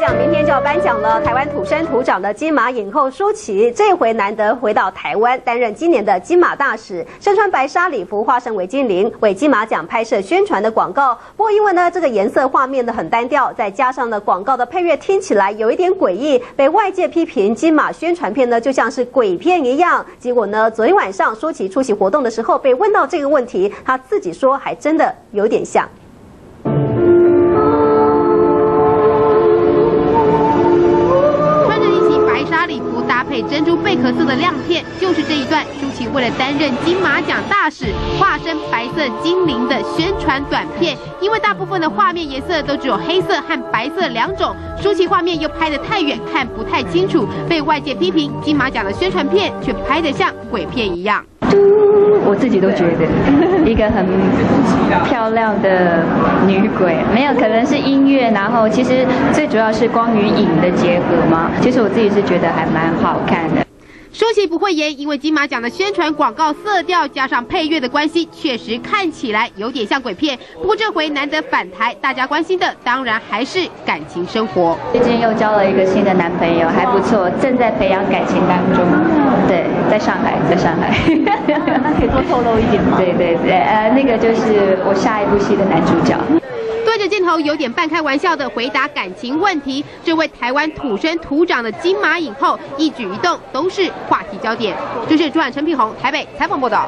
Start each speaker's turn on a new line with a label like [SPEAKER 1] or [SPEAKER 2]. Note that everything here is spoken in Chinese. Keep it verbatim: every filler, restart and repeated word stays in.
[SPEAKER 1] 样，明天就要颁奖了。台湾土生土长的金马影后舒淇，这回难得回到台湾，担任今年的金马大使，身穿白纱礼服，化身为精灵，为金马奖拍摄宣传的广告。不过因为呢，这个颜色画面呢很单调，再加上呢广告的配乐听起来有一点诡异，被外界批评金马宣传片呢就像是鬼片一样。结果呢，昨天晚上舒淇出席活动的时候被问到这个问题，她自己说还真的有点像。
[SPEAKER 2] 搭配珍珠贝壳色的亮片，就是这一段舒淇为了担任金马奖大使，化身白色精灵的宣传短片。因为大部分的画面颜色都只有黑色和白色两种，舒淇画面又拍得太远，看不太清楚，被外界批评金马奖的宣传片却拍得像鬼片一样。
[SPEAKER 3] 我自己都觉得，一个很漂亮的女鬼，没有可能是音乐，然后其实最主要是光与影的结合嘛。其实我自己是觉得还蛮好看的。
[SPEAKER 2] 舒淇不会演，因为金马奖的宣传广告色调加上配乐的关系，确实看起来有点像鬼片。不过这回难得返台，大家关心的当然还是感情生活。
[SPEAKER 3] 最近又交了一个新的男朋友，还不错，正在培养感情当中。对，在上海，在上海。
[SPEAKER 4] 那可以多透露一点吗？
[SPEAKER 3] 对对对，呃，那个就是我下一部戏的男主角。
[SPEAKER 2] 对着镜头有点半开玩笑的回答感情问题，这位台湾土生土长的金马影后一举一动都是话题焦点。这是主管陈品宏台北采访报道。